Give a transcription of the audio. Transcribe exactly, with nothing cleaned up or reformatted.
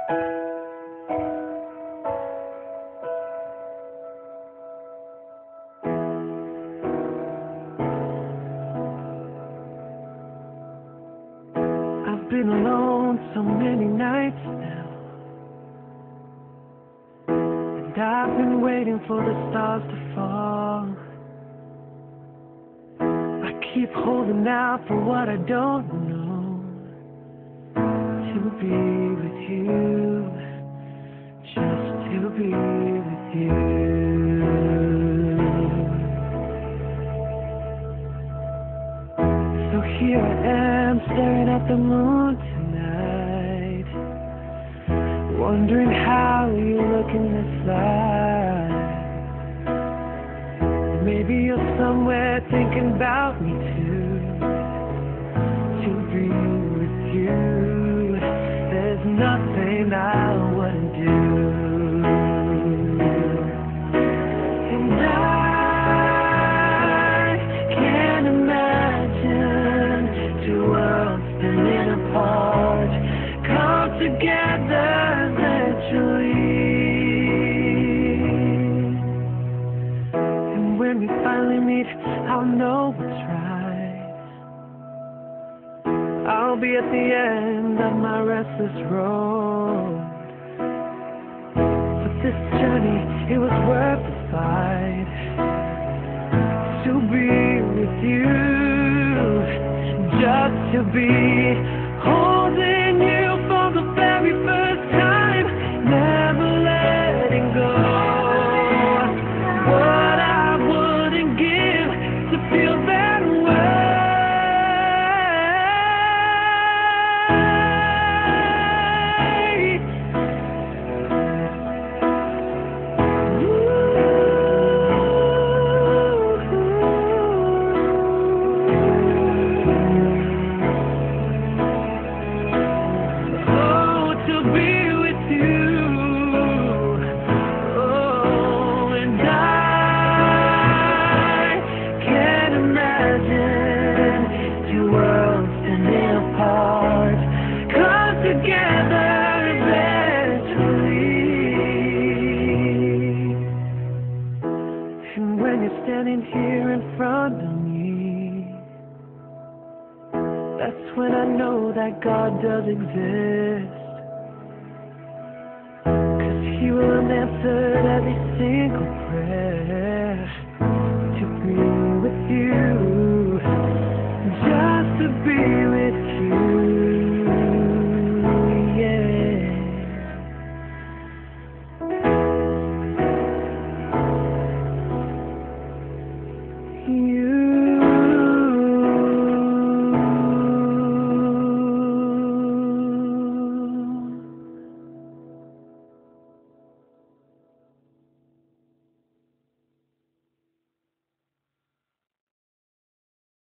I've been alone so many nights now, and I've been waiting for the stars to fall. I keep holding out for what I don't know, to be with you, just to be with you. So here I am, staring at the moon tonight, wondering how you look in this light. Maybe you're somewhere thinking about me too, to be with you. There's nothing I wouldn't do. And I can't imagine two worlds spinning apart, come together eventually. And when we finally meet, I'll know what's right. I'll be at the end of my restless road. But this journey, it was worth the fight, to be with you, just to be holding you for the very first time, never letting go. What I wouldn't give to feel that way. Standing here in front of me, that's when I know that God does exist, 'cause He will have answered every single prayer, to be with you, just to be with you.